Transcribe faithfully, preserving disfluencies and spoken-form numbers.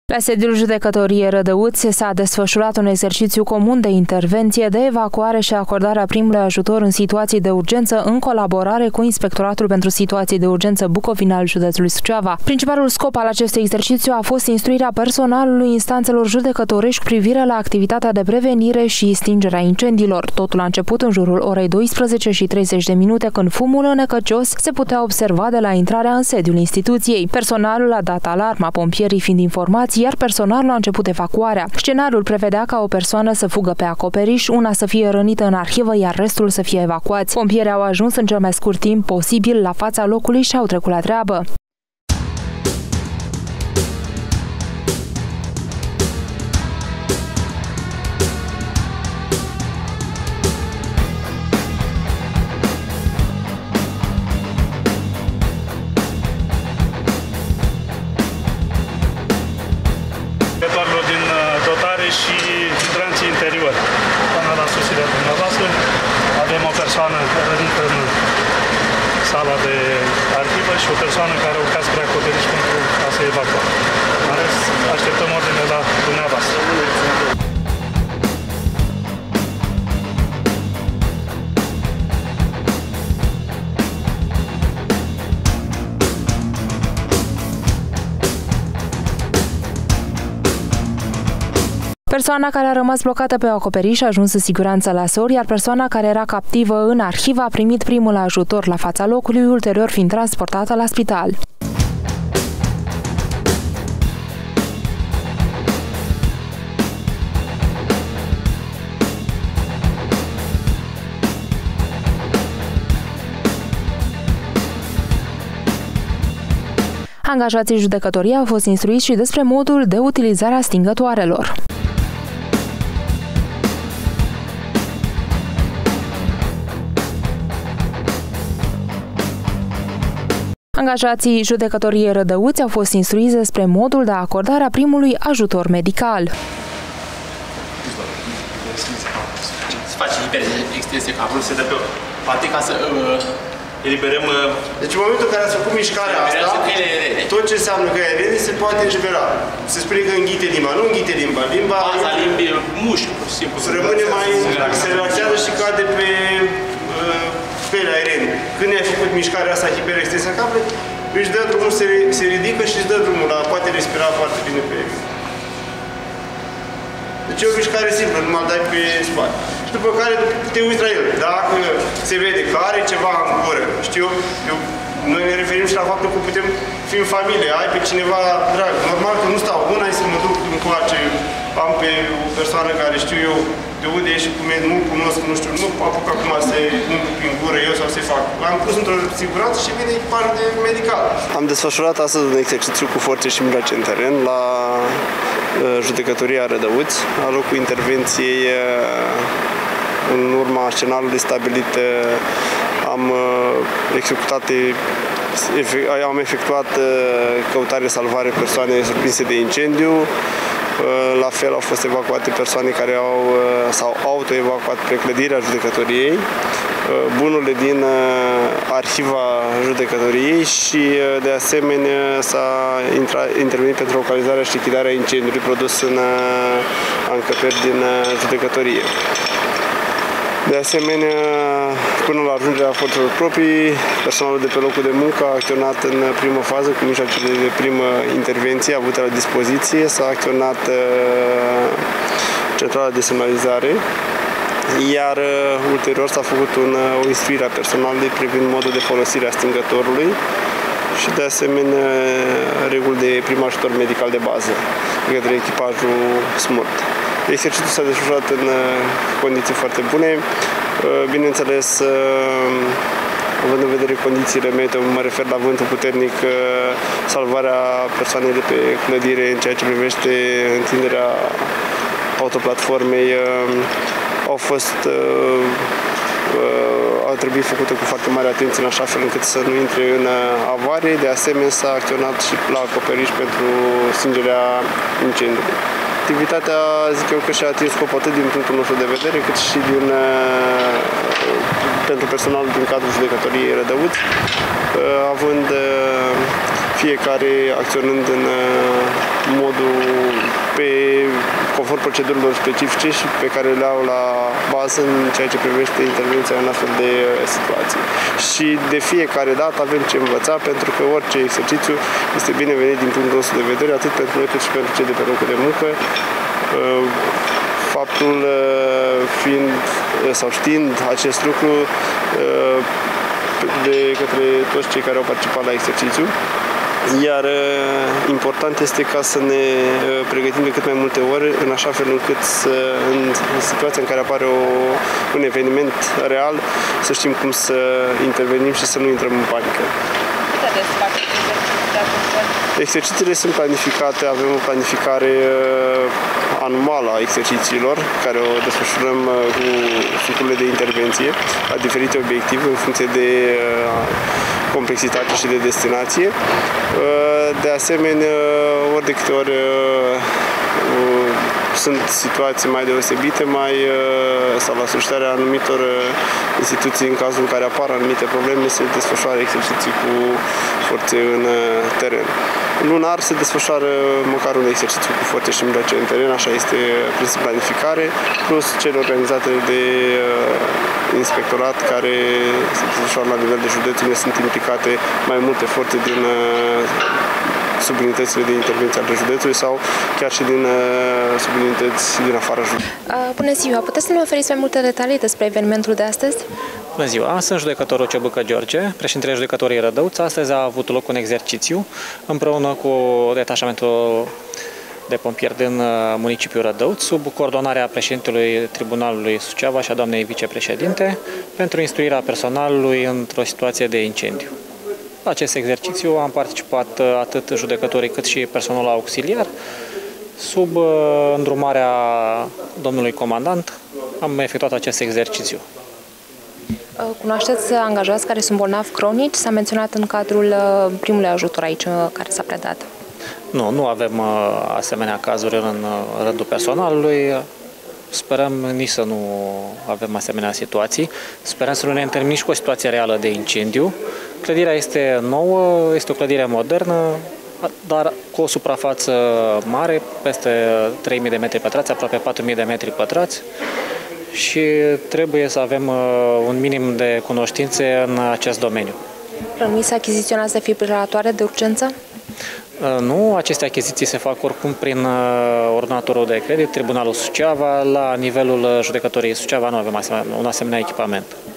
La sediul Judecătoriei Rădăuți s-a desfășurat un exercițiu comun de intervenție, de evacuare și acordarea primului ajutor în situații de urgență în colaborare cu Inspectoratul pentru Situații de Urgență Bucovina al județului Suceava. Principalul scop al acestui exercițiu a fost instruirea personalului instanțelor judecătorești cu privire la activitatea de prevenire și stingerea incendiilor. Totul a început în jurul orei douăsprezece și treizeci de minute, când fumul înecăcios se putea observa de la intrarea în sediul instituției. Personalul a dat alarma, pompierii fiind informați, iar personalul a început evacuarea. Scenariul prevedea ca o persoană să fugă pe acoperiș, una să fie rănită în arhivă, iar restul să fie evacuați. Pompierii au ajuns în cel mai scurt timp posibil la fața locului și au trecut la treabă. Din dotare și hidranții interiori. Până la sosirea dumneavoastră avem o persoană rănită în sala de arhivă și o persoană care a urcat spre acoperiș pentru a se evacua. În rest, așteptăm ordine la dumneavoastră. Persoana care a rămas blocată pe acoperiș a ajuns în siguranță la S O R, iar persoana care era captivă în arhivă a primit primul ajutor la fața locului, ulterior fiind transportată la spital. Angajații judecătoriei au fost instruiți și despre modul de utilizare a stingătoarelor. Angajații Judecătoriei Rădăuți au fost instruiți despre modul de acordare a primului ajutor medical. Se face hiperextensie capului, se dă pe poate ca să uh, eliberăm... Uh, deci în momentul în care ați făcut mișcarea asta, tot ce înseamnă căile rene se poate elibera. Se spune că înghite limba, nu înghite limba. Limba baza limbii mușchi, pur și simplu. Se rămâne mai... se relaxează și cade pe... Uh, pelea rene. Când ai făcut mișcarea asta hiperextensia capului, își dă drumul, se, se ridică și își dă drumul, la poate respira foarte bine pe el. Deci e o mișcare simplă, numai dai pe spate. Și după care te uiți la el. Dacă se vede că are ceva în gură, știu eu, noi ne referim și la faptul că putem fi în familie, ai pe cineva drag. Normal că nu stau, una e să mă duc încoace, am pe o persoană care știu eu de unde e și cum e, nu cunosc, nu știu, nu apuc acum să umplu prin gură eu sau să-i fac. L-am pus într-o siguranță și vine echipajul de medical. Am desfășurat astăzi un exercițiu cu forțe și mijloace în teren la Judecătoria Rădăuți, la locul intervenției. În urma scenariului stabilit am executat am efectuat căutare-salvare persoane surprinse de incendiu. La fel au fost evacuate persoane care au, s-au auto-evacuat spre clădirea judecătoriei, bunurile din arhiva judecătoriei și de asemenea s-a intervenit pentru localizarea și lichidarea incendiului produs în încăperi din judecătorie. De asemenea, până la ajungerea forțelor proprii, personalul de pe locul de muncă a acționat în primă fază cu mijloacele de primă intervenție avute la dispoziție. S-a acționat centrala de semnalizare, iar ulterior s-a făcut un, o instruire a personalului privind modul de folosire a stingătorului și de asemenea reguli de prim ajutor medical de bază către echipajul SMURT. Exercițiul s-a desfășurat în condiții foarte bune. Bineînțeles, având în vedere condițiile meteo, mă refer la vântul puternic, salvarea persoanei de pe clădire în ceea ce privește întinderea autoplatformei au fost au trebuit făcute cu foarte mare atenție în așa fel încât să nu intre în avarie. De asemenea, s-a acționat și la acoperiș pentru stingerea incendiului. Activitatea, zic eu, că și-a atins scopul atât din punctul nostru de vedere, cât și din, pentru personalul din cadrul Judecătoriei Rădăuți, având fiecare acționând în modul pe conform procedurilor specifice și pe care le au la bază în ceea ce privește intervenția în astfel de situații. Și de fiecare dată avem ce învăța, pentru că orice exercițiu este binevenit din punctul nostru de vedere, atât pentru noi cât și pentru cei de pe locul de muncă. Faptul fiind sau știind acest lucru de către toți cei care au participat la exercițiu. Iar important este ca să ne pregătim de cât mai multe ori, în așa fel încât să, în situația în care apare o, un eveniment real, să știm cum să intervenim și să nu intrăm în panică. Exercițiile sunt planificate, avem o planificare anuală a exercițiilor, care o desfășurăm cu ciclurile de intervenție la diferite obiective, în funcție de complexitate și de destinație. De asemenea, ori de câte ori sunt situații mai deosebite, mai sau la solicitarea anumitor instituții, în cazul în care apar anumite probleme, se desfășoară exerciții cu forțe în teren. Lunar se desfășoară măcar un exercițiu cu forțe și mijloace în teren, așa este prin planificare, plus cele organizate de inspectorat care se desfășoară la nivel de județ, unde sunt implicate mai multe forțe din subunitățile de intervenție ale județului sau chiar și din subunități din afara județului. Bună ziua! Puteți să ne oferiți mai multe detalii despre evenimentul de astăzi? Bună ziua! Sunt judecătorul Ciobucă George, președintele judecătorii Rădăuț. Astăzi a avut loc un exercițiu împreună cu detașamentul de pompieri din municipiul Rădăuț, sub coordonarea președintelui Tribunalului Suceava și a doamnei vicepreședinte, pentru instruirea personalului într-o situație de incendiu. La acest exercițiu am participat atât judecătorii cât și personalul auxiliar. Sub îndrumarea domnului comandant am efectuat acest exercițiu. Cunoașteți angajați care sunt bolnavi cronici? S-a menționat în cadrul primului ajutor aici care s-a predat. Nu, nu avem asemenea cazuri în rândul personalului. Sperăm nici să nu avem asemenea situații. Sperăm să nu ne întâlnim nici cu o situație reală de incendiu. Clădirea este nouă, este o clădire modernă, dar cu o suprafață mare, peste trei mii de metri pătrați, aproape patru mii de metri pătrați, și trebuie să avem un minim de cunoștințe în acest domeniu. Plănuiți să achiziționați defibrilatoare de urgență? Nu, aceste achiziții se fac oricum prin ordonatorul de credit, Tribunalul Suceava. La nivelul judecătoriei Suceava nu avem un asemenea echipament.